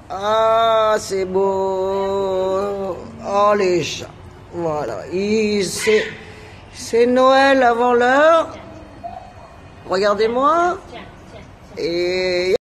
Ah, c'est beau. Oh, les chats. Voilà. C'est Noël avant l'heure. Regardez-moi. Et